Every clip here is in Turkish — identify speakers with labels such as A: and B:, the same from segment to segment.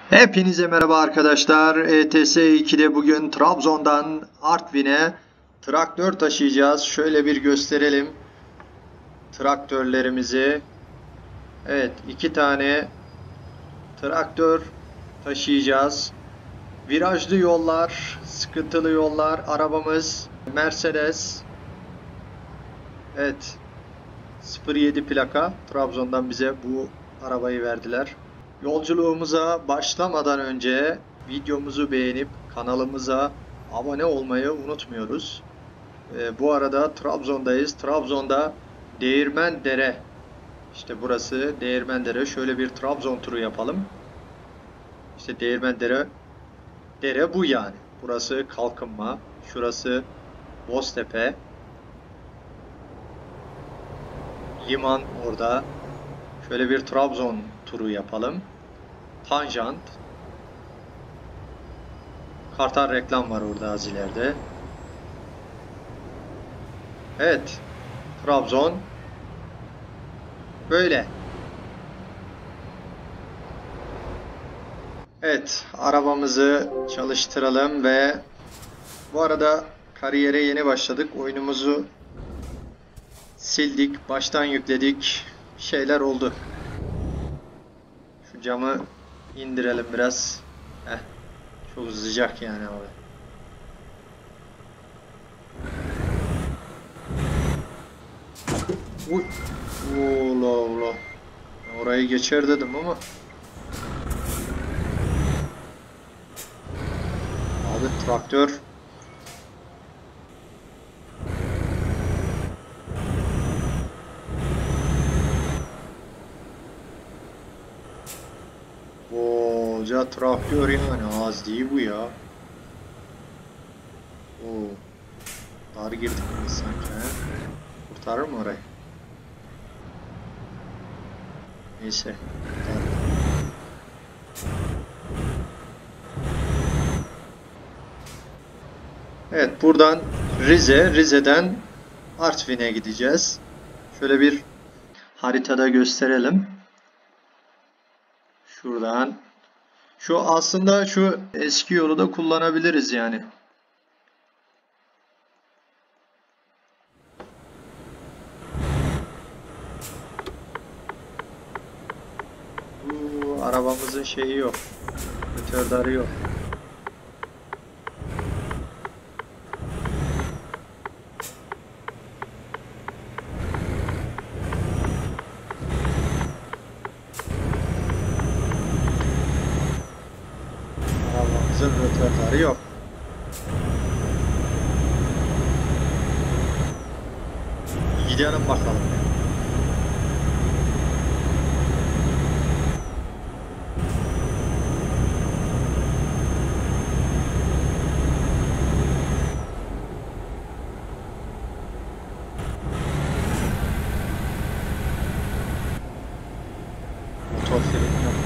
A: Hepinize merhaba arkadaşlar. ETS 2'de bugün Trabzon'dan Artvin'e traktör taşıyacağız. Şöyle bir gösterelim traktörlerimizi. Evet, iki tane traktör taşıyacağız. Virajlı yollar, sıkıntılı yollar. Arabamız Mercedes. Evet, 07 plaka. Trabzon'dan bize bu arabayı verdiler. Yolculuğumuza başlamadan önce videomuzu beğenip kanalımıza abone olmayı unutmuyoruz. Bu arada Trabzon'dayız. Trabzon'da Değirmendere. İşte burası Değirmendere. Şöyle bir Trabzon turu yapalım. İşte Değirmendere. Dere bu yani. Burası Kalkınma. Şurası Boztepe. Liman orada. Şöyle bir Trabzon turu yapalım. Tanjant. Kartal reklam var orada az ileride. Evet. Trabzon. Böyle. Evet. Arabamızı çalıştıralım ve bu arada kariyere yeni başladık. Oyunumuzu sildik. Baştan yükledik. Şeyler oldu. Şu camı indirelim biraz. Heh. Çok sıcak yani abi. Uy. Ola ola. Orayı geçer dedim ama. Abi traktör. Koca traktör yani az değil bu ya. Oo. Dar girdik biz sanki he. Kurtarır mı orayı? Neyse. Evet buradan Rize'den Artvin'e gideceğiz. Şöyle bir haritada gösterelim. Şuradan. Şu aslında şu eski yolu da kullanabiliriz yani. Bu arabamızın şeyi yok. Motorları yok. Arabamızın motorları yok. Gidelim bakalım. Motor freni yok.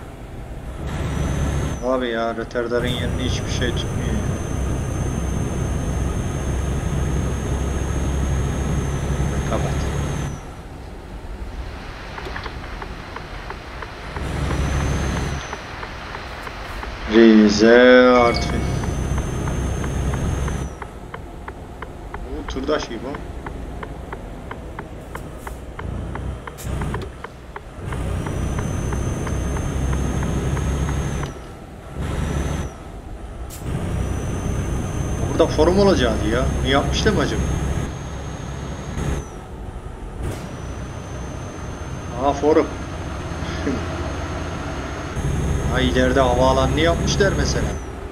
A: Abi ya retardarın yerini hiçbir şey tutmuyor. Kapat. Rize, Artvin. Bu turdaş gibi o. Burada forum olacaktı ya. Ne yapmışlar mı acaba? Aha forum. Ha ileride havaalanını yapmışlar mesela.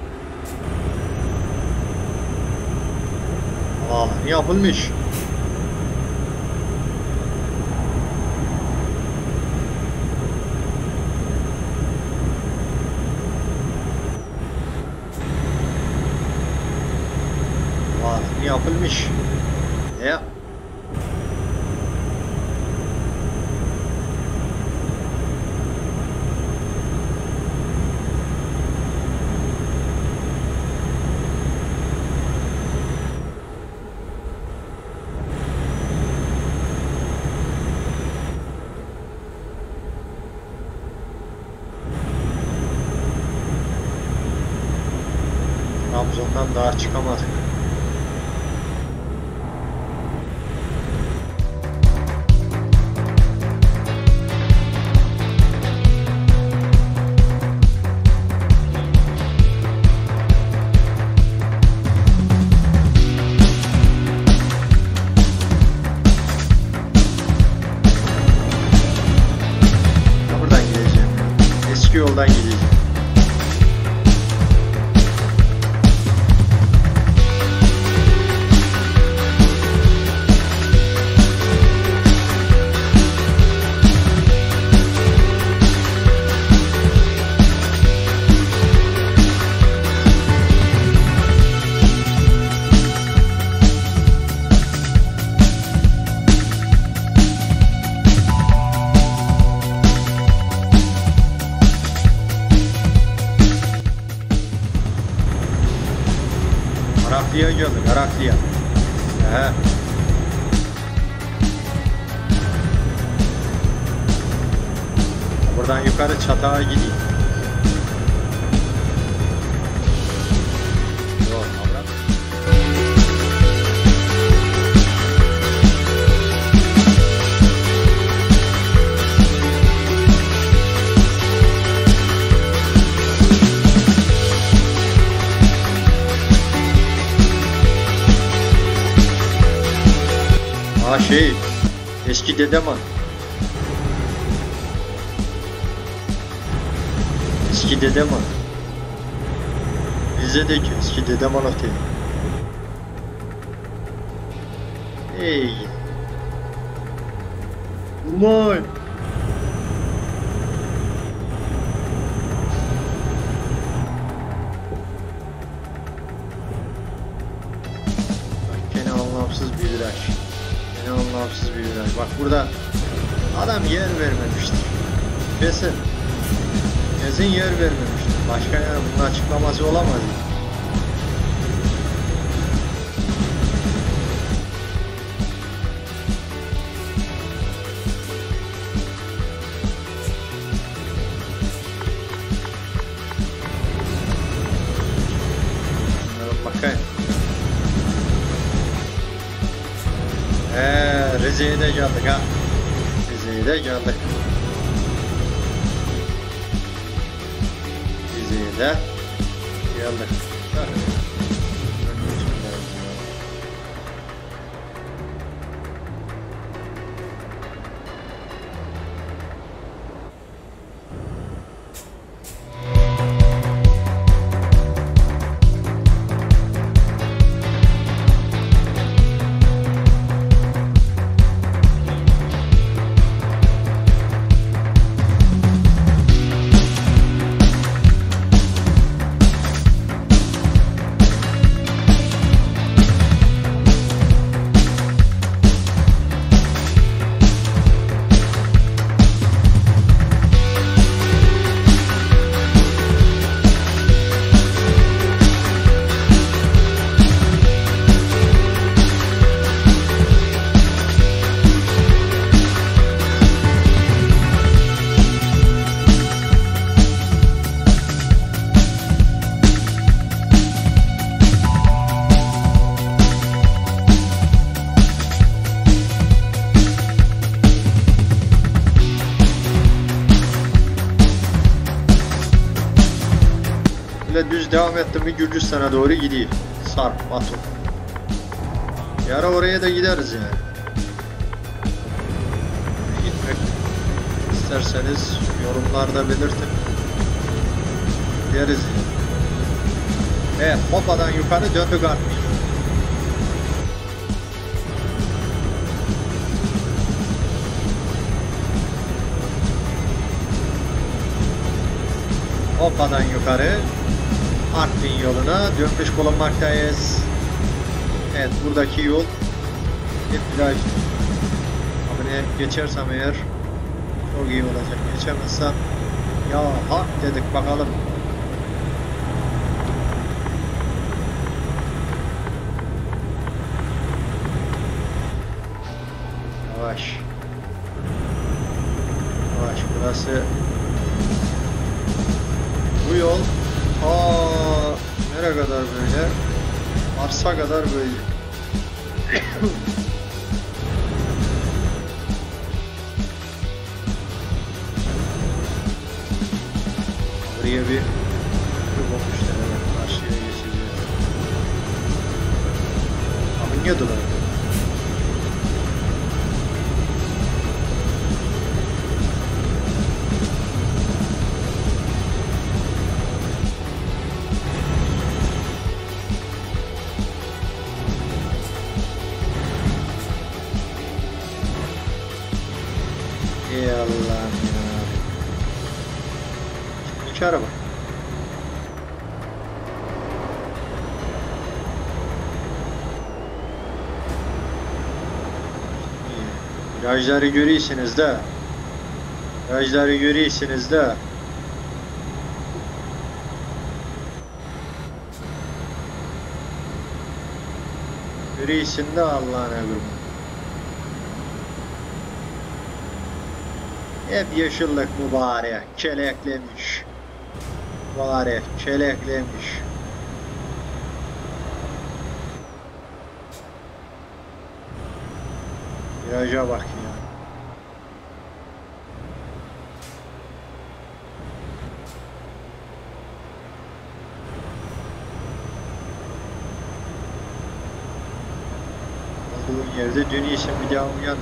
A: Havaalanı yapılmış. Havaalanı yapılmış. Ya. Ondan daha çıkamadık. Buradan gideceğim. Eski yoldan gideceğim. Araklı'ya geldik, Araklı'ya. Buradan yukarı Çatak'a gideyim. Yok, Arak. Eski Dedeman. Eski Dedeman. Rize'deki eski Dedeman Oteli. Hey. Umay. Gene anlamsız bir viraj. Anlamsız bir viraj. Bak burada adam yer vermemiştir. Kesin yer vermemiştir. Başka yani bunun açıklaması olamaz. Bakayım. Rize'ye de geldik ha. Rize'ye de geldik. Rize'ye de geldik. Düz devam ettim mi Gürcistan'a doğru gidiyor. Sarp, Batum. Yarın oraya da gideriz yani. Gitmek isterseniz yorumlarda belirtin. Gideriz yani. Evet, Hopa'dan yukarı döndük artık. Hopa'dan yukarı Artvin yoluna dönmüş bulunmaktayız. Evet, buradaki yol hep viraj. Ama geçersem eğer çok iyi olacak. Geçemezsem ya hak dedik bakalım. Yavaş. Yavaş, burası bu yol. Nereye kadar böyle? Mars'a kadar böyle. Buraya bir olmuşlar, evet, karşıya geçeceğiz. Abi niye dolar? Ey Allah'ım ya. İki araba. Virajları görüyorsunuz da. Virajları görüyorsunuz da. Görüyorsun da Allah'ına kurban. Hep yeşillik mübarek, keleklemiş. Mübarek, keleklemiş. Viraja bak ya. Olduğun yerde dönüyorsun, bir daha uyan.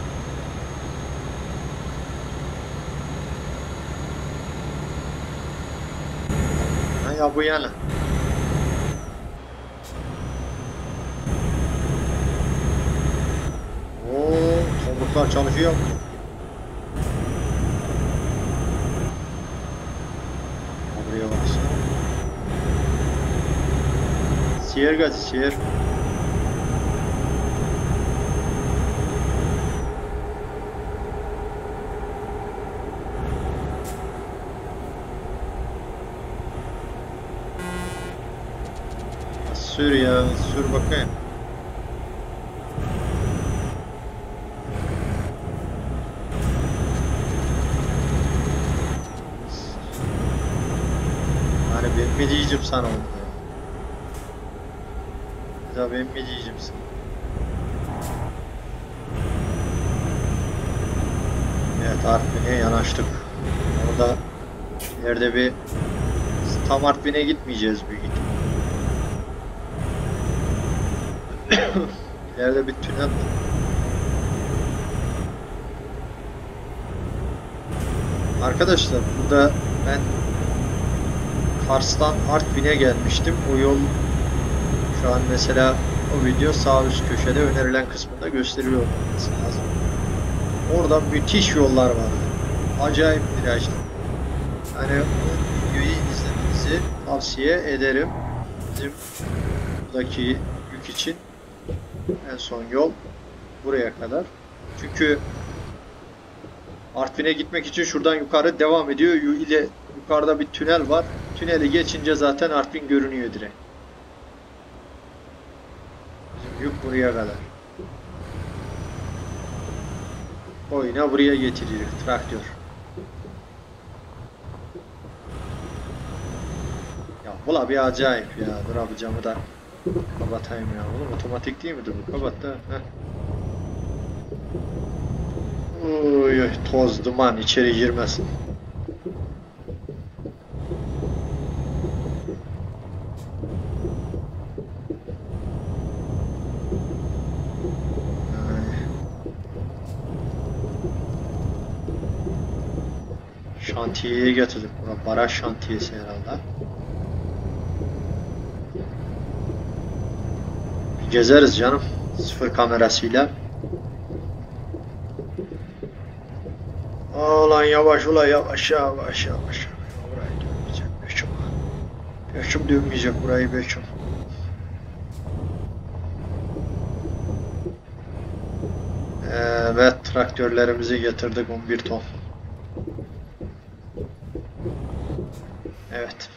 A: Ya bu yana. Oo, tomruklar çalışıyor. Buraya baksana. Seyir gazı, seyir. Sür ya, sür bakayım. Hani ben mi diyeceğim sana onu? Ya ben mi diyeceğim sana? Evet, Artvin'e yanaştık. Orada ileride bir tam Artvin'e gitmeyeceğiz büyük ihtimalle. İleride bir tünel var. Arkadaşlar burada ben Kars'tan Artvin'e gelmiştim. O yol şu an mesela o video sağ üst köşede önerilen kısmında gösteriliyor olması lazım. Orada müthiş yollar var. Acayip virajlı. Yani o videoyu izlemenizi tavsiye ederim. Bizim buradaki yük için en son yol buraya kadar. Çünkü Artvin'e gitmek için şuradan yukarı devam ediyor. İle yukarıda bir tünel var. Tüneli geçince zaten Artvin görünüyor direkt. Bizim yük buraya kadar. Oyuna buraya getiriyor traktör. Ya bula bir acayip ya. Dur abi camı da kapatayım ya. Oğlum otomatik değil midir bu? Kapat da. Heh. Oy, toz duman içeri girmesin. Şantiyeye getirdik. Bura baraj şantiyesi herhalde. Bir gezeriz canım. Sıfır kamerasıyla. Ulan yavaş ula yavaş yavaş yavaş. Burayı dönmeyecek beşim. Beşim dönmeyecek burayı beşim. Evet, traktörlerimizi getirdik 11 ton. Evet.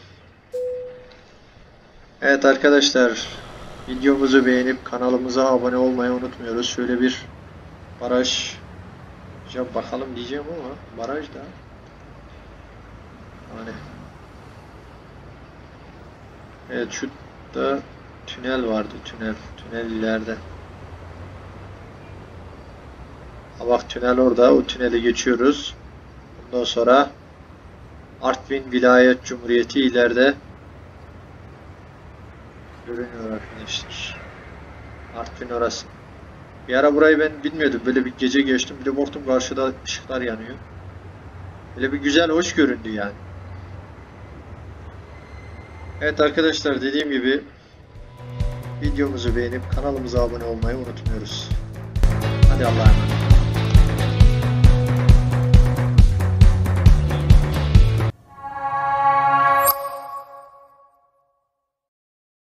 A: Evet arkadaşlar, videomuzu beğenip kanalımıza abone olmayı unutmuyoruz. Şöyle bir baraj bakalım diyeceğim ama baraj da hani Evet, şurada tünel vardı. Tünel ileride. Ha bak, tünel orada. O tüneli geçiyoruz. Bundan sonra Artvin Vilayet Cumhuriyeti ileride görünüyor arkadaşlar. Artvin orası. Bir ara burayı ben bilmiyordum. Böyle bir gece geçtim. Bir de baktım karşıda ışıklar yanıyor. Böyle bir güzel, hoş göründü yani. Evet arkadaşlar, dediğim gibi videomuzu beğenip kanalımıza abone olmayı unutmuyoruz. Hadi Allah'a emanet.